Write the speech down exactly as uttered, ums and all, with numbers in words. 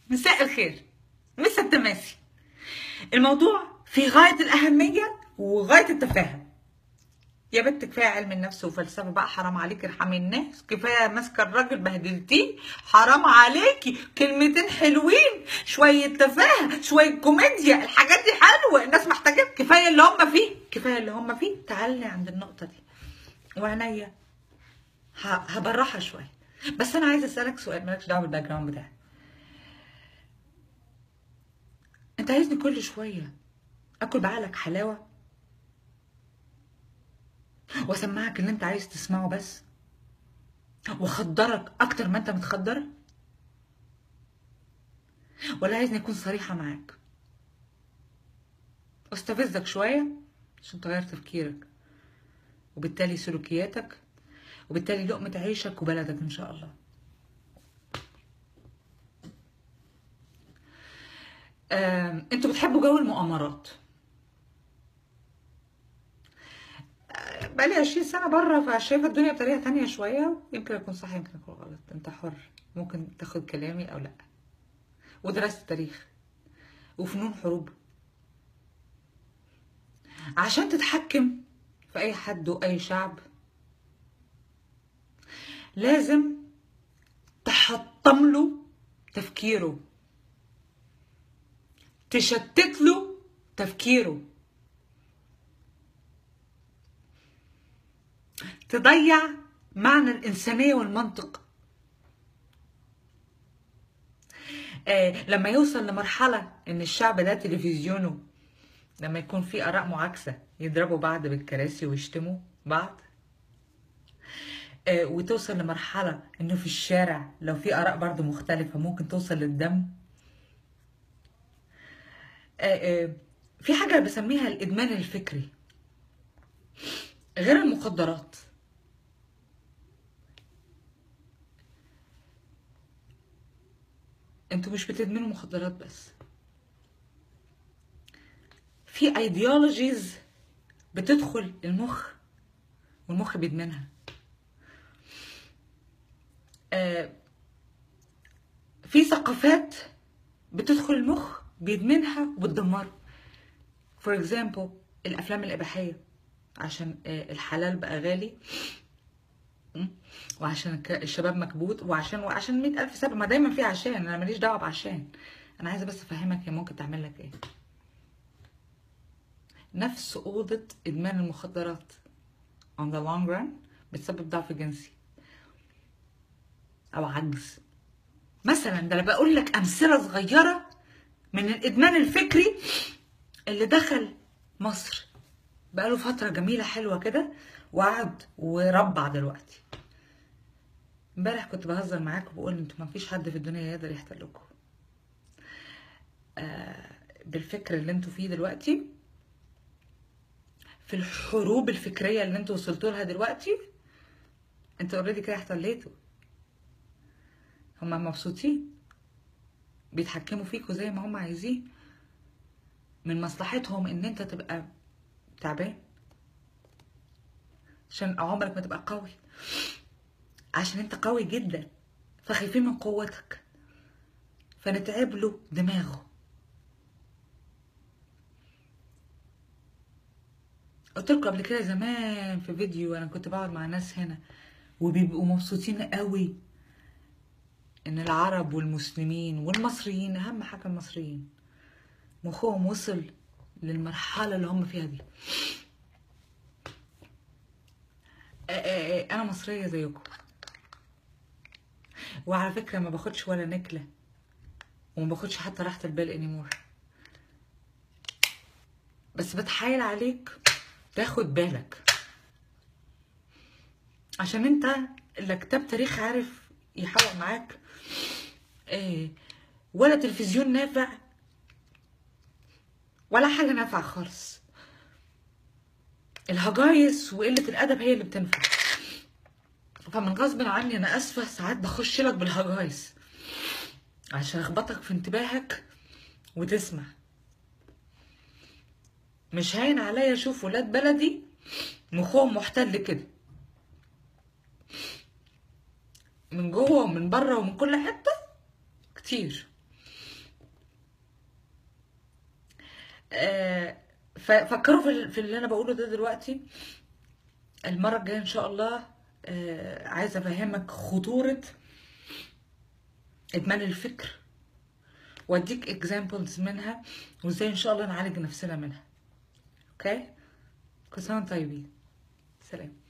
مساء الخير، مسا التماسي. الموضوع في غاية الأهمية وغاية التفاهة. يا بنت كفاية علم النفس وفلسفة بقى، حرام عليكي ارحمي الناس. كفاية ماسكة الراجل بهدلتيه، حرام عليكي. كلمتين حلوين، شوية تفاهة، شوية كوميديا، الحاجات دي حلوة، الناس محتاجة. كفاية اللي هم فيه، كفاية اللي هم فيه. تعالي عند النقطة دي وعينيا هبرحها شوية. بس أنا عايزة أسألك سؤال، مالكش دعوة بالباك جراوند بتاعي. أنت عايزني كل شوية اكل بعقلك حلاوه واسمعك اللي انت عايز تسمعه بس، واخدرك اكتر ما انت متخدر؟ ولا عايزني اكون صريحه معاك واستفزك شويه عشان تغير تفكيرك وبالتالي سلوكياتك وبالتالي لقمه عيشك وبلدك ان شاء الله؟ انتوا بتحبوا جو المؤامرات. بقالي عشرين سنه بره، فشايفه الدنيا بطريقه تانية شويه. يمكن اكون صح يمكن اكون غلط، انت حر. ممكن تاخد كلامي او لا. ودرست تاريخ وفنون حروب عشان تتحكم في اي حد واي شعب. لازم تحطم له تفكيره، تشتت له تفكيره، تضيع معنى الإنسانية والمنطق. آه لما يوصل لمرحلة إن الشعب ده تلفزيونه لما يكون في آراء معاكسة يضربوا بعض بالكراسي ويشتموا بعض. آه وتوصل لمرحلة إنه في الشارع لو في آراء برضو مختلفة ممكن توصل للدم. آه آه في حاجة بسميها الإدمان الفكري غير المخدرات. انتوا مش بتدمنوا مخدرات بس، في ايديولوجيز بتدخل المخ والمخ بيدمنها. آه في ثقافات بتدخل المخ بيدمنها وبتدمره. فور اكزامبل الافلام الاباحيه، عشان آه الحلال بقى غالي، وعشان الشباب مكبوت، وعشان وعشان مئة ألف سبب. ما دايما في عشان، انا ماليش دعوه بعشان، انا عايزه بس افهمك هي ممكن تعمل لك ايه. نفس اوضه ادمان المخدرات on the long run بتسبب ضعف جنسي او عجز مثلا. ده انا بقول لك امثله صغيره من الادمان الفكري اللي دخل مصر بقاله فتره جميله حلوه كده وقعد وربع دلوقتي. امبارح كنت بهزر معاكم وبقول انتوا ما فيش حد في الدنيا يقدر يحتلكم. آه بالفكر اللي انتوا فيه دلوقتي، في الحروب الفكريه اللي انتوا وصلتوا لها دلوقتي، انتوا اوريدي كده احتليتوا. هما مبسوطين بيتحكموا فيكوا زي ما هما عايزين، من مصلحتهم ان انت تبقى تعبان عشان عمرك ما تبقى قوي، عشان انت قوي جدا فخايفين من قوتك فنتعب له دماغه. قلت لكم قبل كده زمان في فيديو، انا كنت بقعد مع ناس هنا وبيبقوا مبسوطين قوي ان العرب والمسلمين والمصريين، اهم حاجه المصريين، مخهم وصل للمرحله اللي هم فيها دي. انا مصريه زيكم، وعلى فكره ما باخدش ولا نكله وما باخدش حتى راحه البال انيمور، بس بتحايل عليك تاخد بالك عشان انت لا كتاب تاريخ عارف يحوق معاك، ايه، ولا تلفزيون نافع ولا حاجه نافعه خالص. الهجايس وقله الادب هي اللي بتنفع. فمن غصب عني انا اسفه ساعات بخش لك بالهجايس عشان اخبطك في انتباهك وتسمع. مش هاين عليا اشوف ولاد بلدي مخهم محتل كده من جوه ومن بره ومن كل حته كتير. آه، ففكروا في ال- في اللي انا بقوله ده دلوقتي. المره الجايه ان شاء الله آه، عايزه افهمك خطوره ادمان الفكر، واديك اكزامبلز منها، وازاي ان شاء الله نعالج نفسنا منها. اوكي، كل سنه وانتم طيبين. سلام.